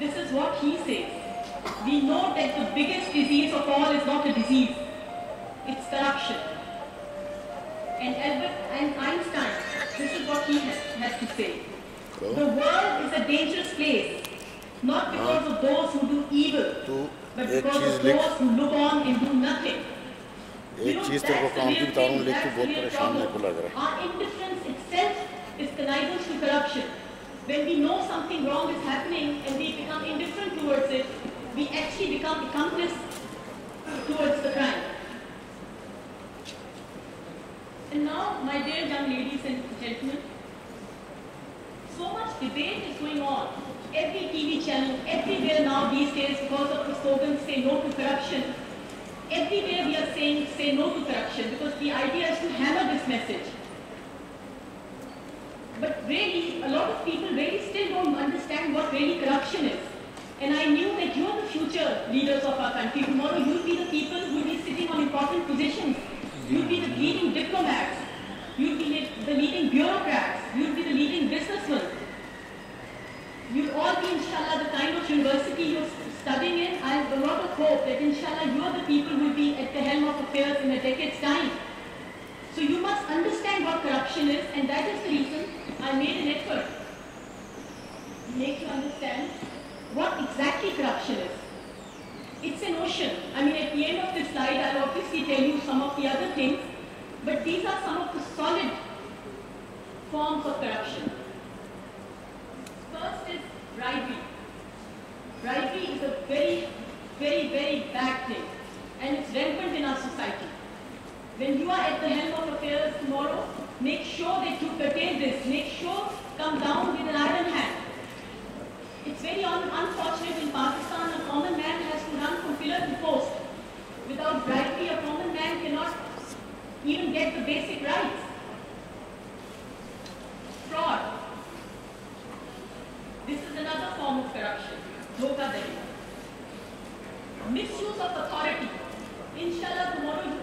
This is what he says. We know that the biggest disease of all is not a disease, it's corruption. And Einstein, this is what he had to say. The world is a dangerous place, not because of those who do evil, but because of those who look on and do nothing. एक चीज तेरे को काम की बता रहा हूँ, लेकिन बहुत परेशान मेरे को लग रहा है. Our indifference itself is connivance to corruption. When we know something wrong is happening and we become indifferent towards it, we actually become accomplice towards the crime. And now, my dear young ladies and gentlemen, so much debate is going on. Every TV channel, everywhere now these days, because of the slogan, say no to corruption. Everywhere we are saying, say no to corruption, because the idea is to hammer this message. But really, a lot of people really still don't understand what really corruption is. And I knew that you are the future leaders of our country. Tomorrow you'll be the people who will be sitting on important positions. You'll be the leading diplomats. You'll be the leading bureaucrats. You'll be the leading businessmen. You'll all be, inshallah, the kind of university you're studying in. I have a lot of hope that, inshallah, you are the people who will be at the helm of affairs in a decade's time. So you must understand what corruption is, and that is the reason I made an effort to make you understand what exactly corruption is. It's an ocean. I mean, at the end of this slide, I'll obviously tell you some of the other things, but these are some of the solid forms of corruption. First is bribery. Bribery is a very, very, very bad thing, and it's rampant in our society. When you are at the helm of affairs tomorrow, make sure that you curtail this. Make sure come down with an iron hand. It's very unfortunate in Pakistan, a common man has to run from pillar to post. Without bribery, a common man cannot even get the basic rights. Fraud. This is another form of corruption. Dhokadari. Misuse of authority. Inshallah, tomorrow you